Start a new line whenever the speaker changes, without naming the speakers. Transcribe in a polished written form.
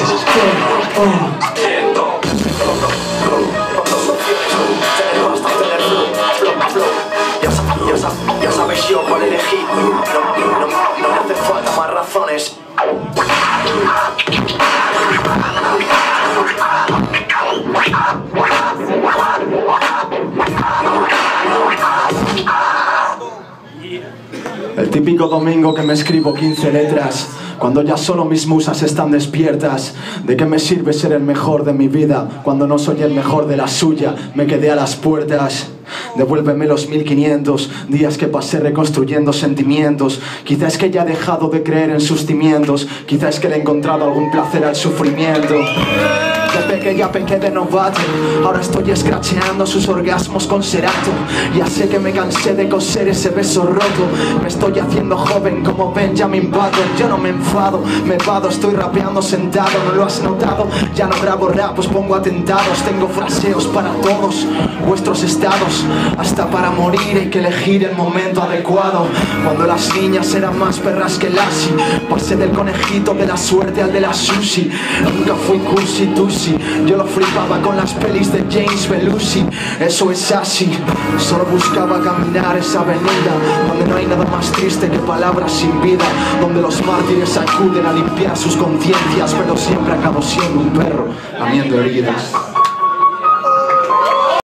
Ya sabes yo cuál elegí. No me hacen falta más razones.
El típico domingo que me escribo 15 letras, cuando ya solo mis musas están despiertas. ¿De qué me sirve ser el mejor de mi vida cuando no soy el mejor de la suya? Me quedé a las puertas. Devuélveme los 1500 días que pasé reconstruyendo sentimientos. Quizá es que ya he dejado de creer en sus cimientos. Quizá es que le he encontrado algún placer al sufrimiento. Desde que ya pequé de novato, ahora estoy escracheando sus orgasmos con Serato. Ya sé que me cansé de coser ese beso roto. Me estoy haciendo joven como Benjamin Button. Yo no me enfado, me vado, estoy rapeando sentado. ¿No lo has notado? Ya no grabo rap, os pongo atentados. Tengo fraseos para todos vuestros estados. Hasta para morir hay que elegir el momento adecuado. Cuando las niñas eran más perras que Lassie, pasé del conejito de la suerte al de la sushi. Nunca fui cursi tusi, yo lo flipaba con las pelis de James Belushi. Eso es así, solo buscaba caminar esa avenida donde no hay nada más triste que palabras sin vida, donde los mártires acuden a limpiar sus conciencias, pero siempre acabo siendo un perro lamiendo heridas.